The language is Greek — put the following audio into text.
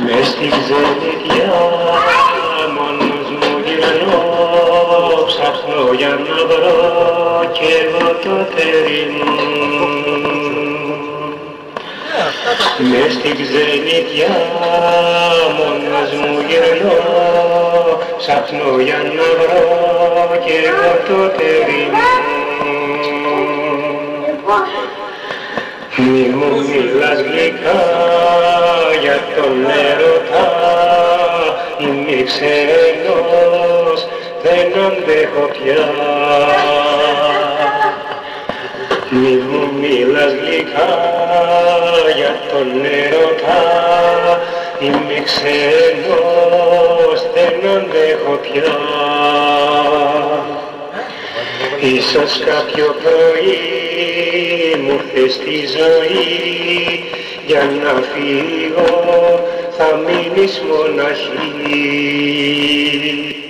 Μες στη ξενιτιά μόνος μου γυρνώ, ψάχνω για να βρω κι εγώ το τέρι μου. Μες στη ξενιτιά μόνος μου γυρνώ, ψάχνω για να βρω κι εγώ το τέρι μου. Μη μου μιλάς γλυκά για τον έρωτα, είμαι ξένος, δεν αντέχω πια. Μη μου μιλάς γλυκά για τον έρωτα, είμαι ξένος, δεν αντέχω πια. Ίσως κάποιο πρωί μου ήρθε στη ζωή, για να φύγω θα μείνεις μοναχή.